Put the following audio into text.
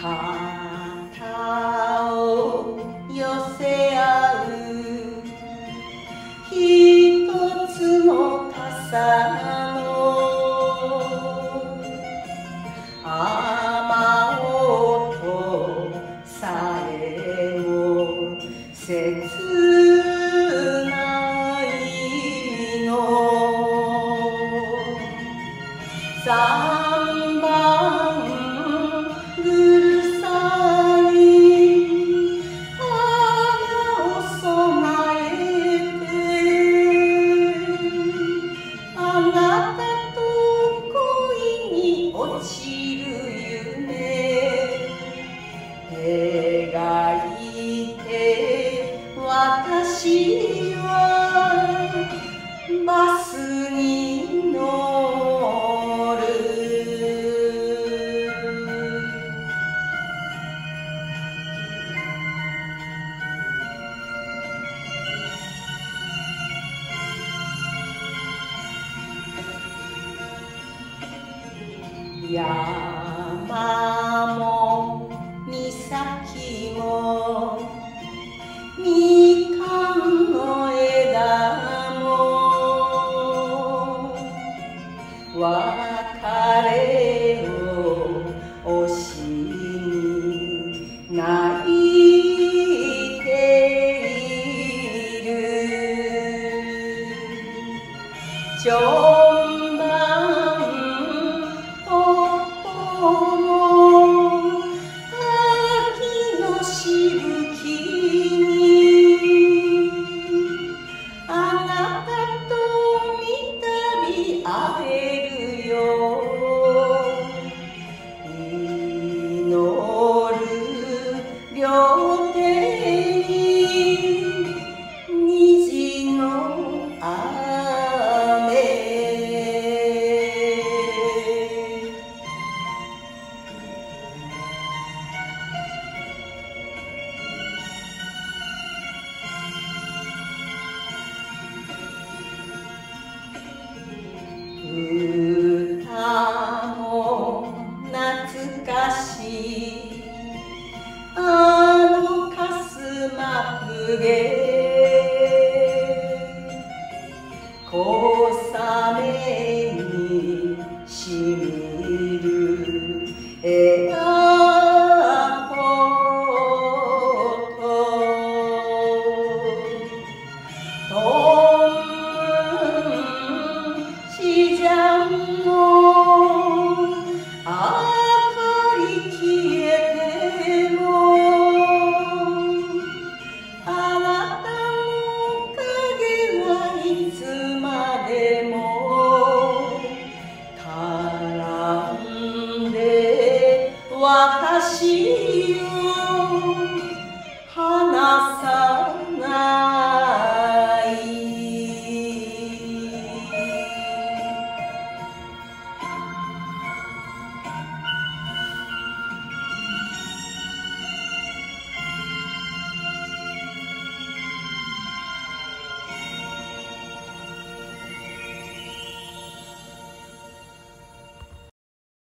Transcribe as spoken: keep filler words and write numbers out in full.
肩を寄せ合う一つの傘の雨音さえも切ないの三番ぐるさに花を供えてあなたと恋に落ちる夢描いて私はバスに乗る山も岬もみかんの枝も別れを惜しみ泣いているちょんばん秋のしぶきにあなたとみたび会えるよ祈る両手に虹の雨歌も懐かしいあのかすまげ小雨にしみる笑顔としじゃんの明かり消えてもあなたの影はいつまでも絡んでわ